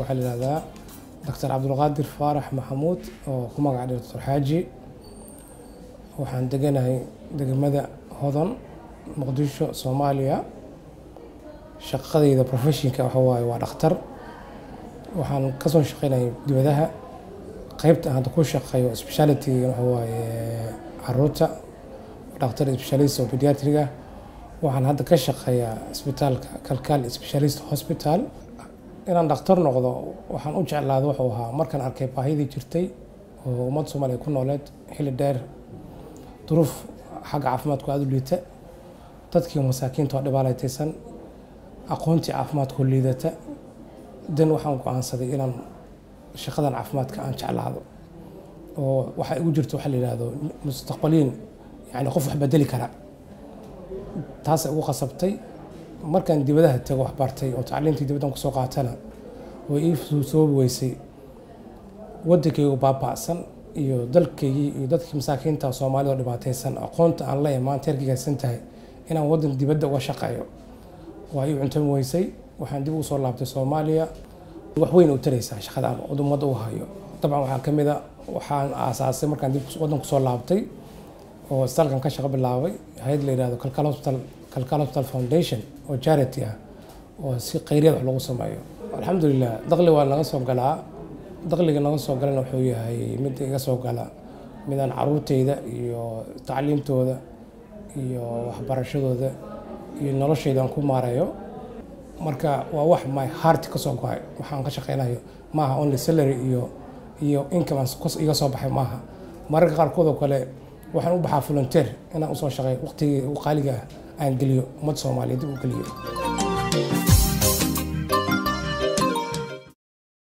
waxaa la yiraahdaa Dr. Abdulkadir Farah Mohamud oo ku magac dheer Dr. Xaaji. waxaan deganahay degmada Hodan Muqdisho Somalia. shaqadayda professionka waxa waaye waa dhakhtar. waxaan ka soo shaqeynay dibadaha qaybta aan ku shaqeeyo specialty waxa waaye caruurta dhakhtar specialist oo pediatriga. waxaan hadda ka shaqeeyaa isbitaalka Kalkaal Specialist Hospital. inaan dhakhtar noqdo waxaan u jeclaaday wuxuu ahaa markaan arkay baahidii jirtay oo ummad Soomaaliyeed ku nooleed xilli dheer duruuf xagga caafimaadku aad u liita dadkii masaakiinta oo dhibaalaysan aqoontii caafimaadku liidata dan waxaan go'aansaday inaan shaqadan caafimaadka aan jeclaado oo waxa igu jirto waxa la yiraahdo mustaqbaliin yani qof wax bedeli kara taas ugu qasabtay markaan dibadaha tago wax bartay oo tacliintii dibadan ku soo qaatana way ii soo weysay wadankaygu baaba'san iyo dalkaygii iyo dadkii masaakiinta Soomaalida oo dhibaataysan aqoonta aan la imaan tarkigasan tahay inaan wadan dibadda uga shaqeeyo way u cuntan weysay. waxaan dib u soo laabtay Soomaaliya wax weyn u taraysaa shaqada aan ummadda u hayo. dabcan waxaa kamid ah waxaan aasaasay markaan dib wadan ku soo laabtay oo isbitaalkan ka shaqo bilaabay hay'ad la yiraahdo Kalkaal Hospital Foundation oo charity ah oo si qeyriyad wax lagu sameeyo. alxamdulillah dakhli waa naga soo galaa. dakhliga naga soo galana wuxuu yahay mid iga soo gala midaan caruurtayda iyo tacliintooda iyo waxbarashadooda iyo noloshayda aan ku maareeyo. marka waa wax my heart ka soo go'ay waxaan ka shaqeynayo maaha only salary iyo income iga soo baxay maaha. mararka qaarkood oo kale waxaan u baxaa volunteer inaan u soo shaqeeyo waqtiga qaaliga aan geliyo ummad Soomaaliyeed u geliyo.